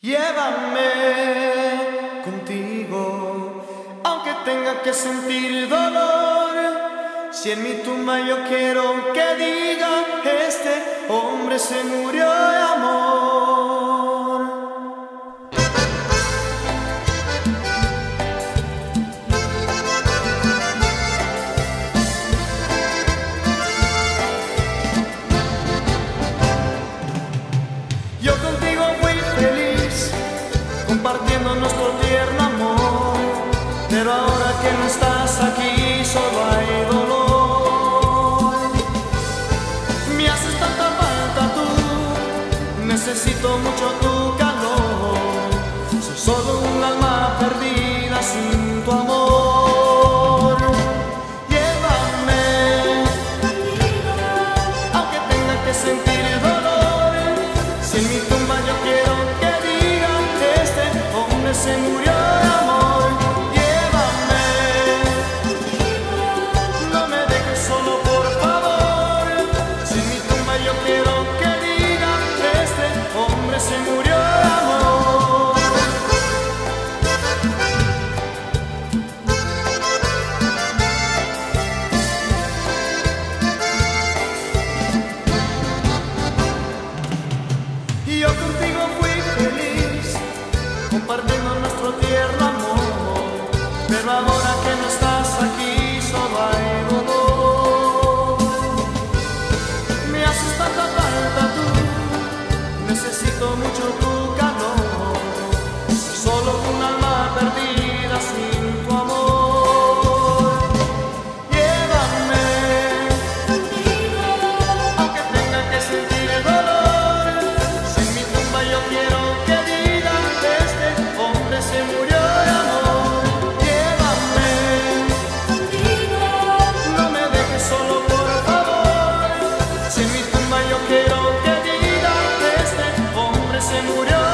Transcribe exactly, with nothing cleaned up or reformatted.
Llévame contigo, aunque tenga que sentir dolor. Si en mi tumba yo quiero que diga, este hombre se murió de amor. Yo contigo fui feliz, compartiendo nuestro tierno amor, pero ahora que no estás aquí solo hay dolor. Me haces tanta falta tú, necesito mucho tu calor. Soy solo un alma perdida sin tu amor. Llévame contigo, aunque tenga que sentir dolor. Si en mi tumba yo quiero que digan que este hombre se murió de amor. Llévame contigo, no me dejes solo por favor. Si en mi tumba yo quiero que digan que este hombre se murió de amor. Y yo contigo fui feliz, compartiendo nuestro tierno amor, pero ahora que no estás aquí solo hay dolor. Me haces tanta falta tú, necesito mucho tu calor. Soy solo un alma perdida sin tu amor. Llévame contigo, aunque tenga que sentir el dolor. Si en mi tumba yo quiero que digan que este hombre se murió de amor. Llévame contigo, no me dejes solo por favor. Si en mi tumba yo quiero que digan que este hombre se murió